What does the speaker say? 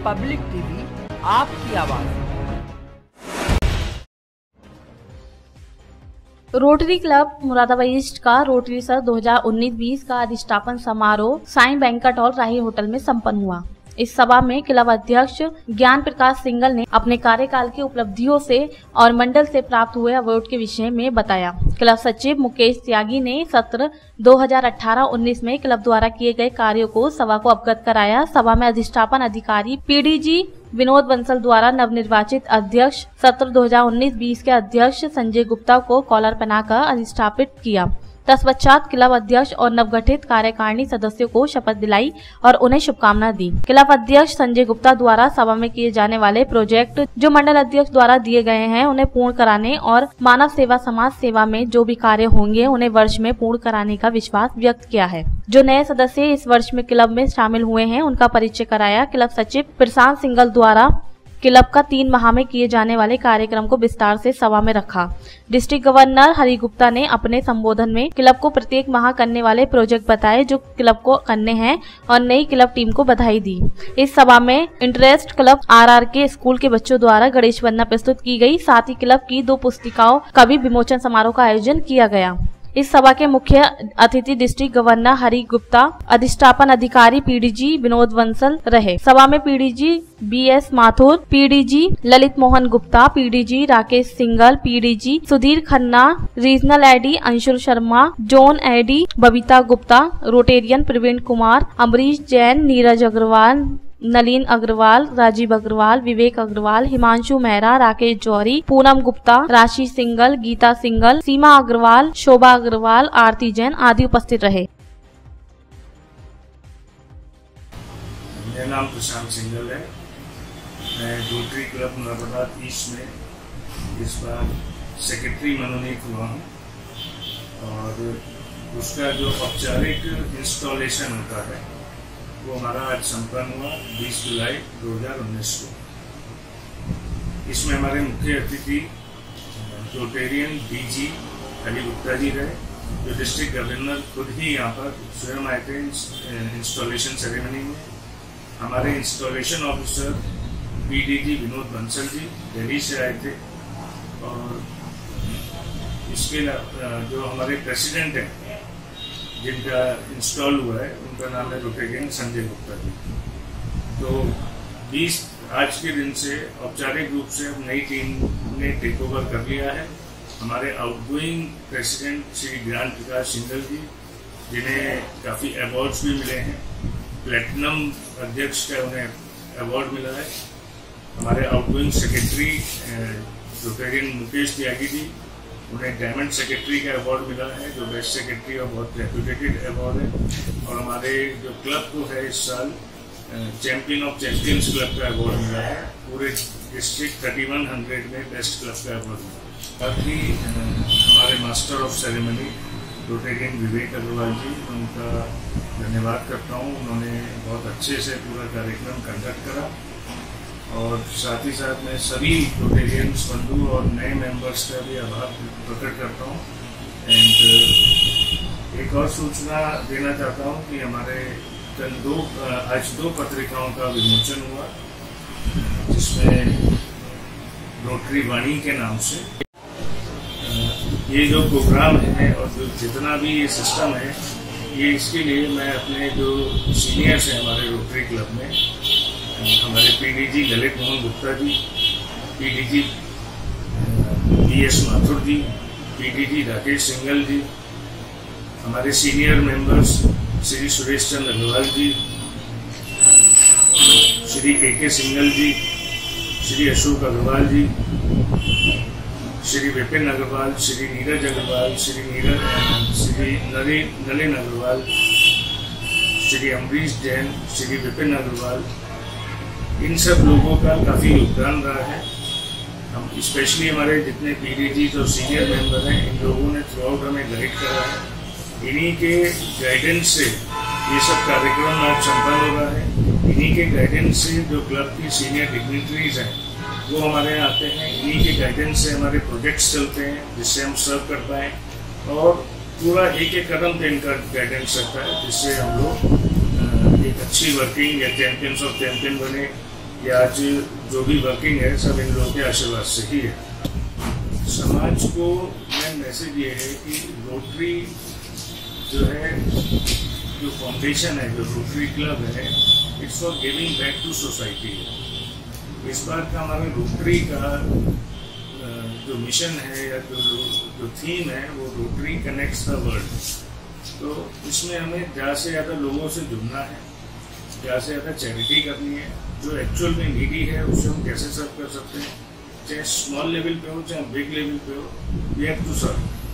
Public TV, आपकी आवाज। Rotary club Moradabad east का रोटरी सर 2019-20 का अधिष्ठापन समारोह Sai banquet hall Rahi hotel में संपन्न हुआ। इस सभा में क्लब अध्यक्ष ज्ञान प्रकाश सिंगल ने अपने कार्यकाल की उपलब्धियों से और मंडल से प्राप्त हुए अवार्ड के विषय में बताया। क्लब सचिव मुकेश त्यागी ने सत्र 2018-19 में क्लब द्वारा किए गए कार्यों को सभा को अवगत कराया। सभा में अधिष्ठापन अधिकारी पीडीजी विनोद बंसल द्वारा नवनिर्वाचित अध्यक्ष सत्र 2019-20 के अध्यक्ष संजय गुप्ता को कॉलर पहनाकर अधिष्ठापित किया। तत्पश्चात क्लब अध्यक्ष और नवगठित कार्यकारिणी सदस्यों को शपथ दिलाई और उन्हें शुभकामना दी। क्लब अध्यक्ष संजय गुप्ता द्वारा सभा में किए जाने वाले प्रोजेक्ट जो मंडल अध्यक्ष द्वारा दिए गए हैं उन्हें पूर्ण कराने और मानव सेवा समाज सेवा में जो भी कार्य होंगे उन्हें वर्ष में पूर्ण कराने का विश्वास व्यक्त किया है। जो नए सदस्य इस वर्ष में क्लब में शामिल हुए हैं उनका परिचय कराया। क्लब सचिव प्रशांत सिंगल द्वारा क्लब का 3 माह में किए जाने वाले कार्यक्रम को विस्तार से सभा में रखा। डिस्ट्रिक्ट गवर्नर हरि गुप्ता ने अपने संबोधन में क्लब को प्रत्येक माह करने वाले प्रोजेक्ट बताए जो क्लब को करने हैं और नई क्लब टीम को बधाई दी। इस सभा में इंटरेस्ट क्लब RRK स्कूल के बच्चों द्वारा गणेश वंदना प्रस्तुत की गई। साथ ही क्लब की 2 पुस्तिकाओं का भी विमोचन समारोह का आयोजन किया गया। इस सभा के मुख्य अतिथि डिस्ट्रिक्ट गवर्नर हरि गुप्ता, अधिष्ठापन अधिकारी पीडीजी विनोद बंसल रहे। सभा में PDG BS Mathur, PDG Lalit Mohan Gupta, PDG Rakesh Singhal, PDG Sudhir Khanna, regional AD Anshul Sharma, zone AD Babita Gupta, rotarian Praveen Kumar, Amrish Jain, Neeraj Agarwal, Nalin Agarwal, Rajiv Agarwal, Vivek Agarwal, Himanshu Mehra, Rakesh Johri, Poonam Gupta, Rashi Singhal, Geeta Singhal, Seema Agarwal, Shobha Agarwal, Aarti Jain आदि उपस्थित रहे। मेरा नाम प्रशांत सिंगल है। मैं रोटरी क्लब मुरादाबाद ईस्ट में इस बार सेक्रेटरी मनोनीत हुआ हूँ और उसका जो औपचारिक इंस्टॉलेशन होता है वो हमारा आज संपन्न हुआ 20 जुलाई 2019 को। इसमें हमारे मुख्य अतिथि रोटेरियन DG हरि गुप्ता जी रहे, जो डिस्ट्रिक्ट गवर्नर खुद ही यहाँ पर स्वयं आए थे इंस्टॉलेशन सेरेमनी में। हमारे installation officer PDG Vinod Bansal ji Delhi से आए थे और इसके जो हमारे प्रेसिडेंट हैं जिनका इंस्टॉल हुआ है उनका नाम है रोटेरियन संजय गुप्ता जी। तो 20 आज के दिन से औपचारिक रूप से नई टीम ने टेक ओवर कर लिया है। हमारे आउटगोइंग प्रेसिडेंट श्री ज्ञान प्रकाश सिंगल जी, जिन्हें काफ़ी अवार्ड्स भी मिले हैं, प्लेटिनम अध्यक्ष का उन्हें अवार्ड मिला है। हमारे outgoing secretary rotarian Mukesh Tyagi ji, उन्हें डायमंड सेक्रेटरी का अवार्ड मिला है जो बेस्ट सेक्रेटरी और बहुत रेप्यूटेटेड अवार्ड है। और हमारे जो क्लब को है इस साल चैंपियन ऑफ चैंपियंस क्लब का अवार्ड मिला है। पूरे डिस्ट्रिक्ट 3100 में बेस्ट क्लब का अवार्ड मिला है। बाकी हमारे master of ceremony rotarian Vivek Agarwal ji, उनका धन्यवाद करता हूँ। उन्होंने बहुत अच्छे से पूरा कार्यक्रम कंडक्ट करा और साथ ही साथ मैं सभी रोटेरियंस बंधु और नए मेंबर्स का भी आभार प्रकट करता हूँ। एंड एक और सूचना देना चाहता हूँ कि हमारे आज 2 पत्रिकाओं का विमोचन हुआ, जिसमें रोटरी वाणी के नाम से ये जो प्रोग्राम है और जो जितना भी ये सिस्टम है, ये इसके लिए मैं अपने जो सीनियर्स हैं हमारे रोटरी क्लब में, हमारे PDG Lalit Mohan Gupta ji, PDG BS Mathur ji, PDG Rakesh Singhal ji, हमारे senior members Shri Suresh Chandra Agarwal ji, Shri AK Singhal ji, Shri Ashok Agarwal ji, Shri Vipin Agarwal, Shri Neeraj Agarwal, Shri Nalin Agarwal, Shri Amrish Jain, Shri Vipin Agarwal, इन सब लोगों का काफ़ी योगदान रहा है। हम स्पेशली हमारे जितने पीडीजी जो सीनियर मेंबर हैं, इन लोगों ने थ्रू आउट हमें गाइड करा है। इन्हीं के गाइडेंस से ये सब कार्यक्रम आज संपन्न हो रहा है। इन्हीं के गाइडेंस से जो क्लब की सीनियर डिग्निटरीज हैं वो हमारे यहाँ आते हैं। इन्हीं के गाइडेंस से हमारे प्रोजेक्ट्स चलते हैं जिससे हम सर्व कर पाएँ और पूरा एक एक कदम पे इनका गाइडेंस रहता है, जिससे हम लोग एक अच्छी वर्किंग या चैंपियंस ऑफ चैंपियन बने ये आज जो भी वर्किंग है सब इन लोगों के आशीर्वाद से ही है। समाज को मेन मैसेज ये है कि रोटरी जो है, जो फाउंडेशन है, जो रोटरी क्लब है, it's for giving back to society. इस बार का हमारा रोटरी का जो मिशन है या जो थीम है वो रोटरी कनेक्ट्स द वर्ल्ड। तो इसमें हमें ज़्यादा से ज़्यादा लोगों से जुड़ना है, ज़्यादा से ज़्यादा चैरिटी करनी है। जो एक्चुअल में नीडी है उससे हम कैसे सर्व कर सकते हैं, चाहे स्मॉल लेवल पे हो चाहे बिग लेवल पे हो, वी हैव टू सर्व।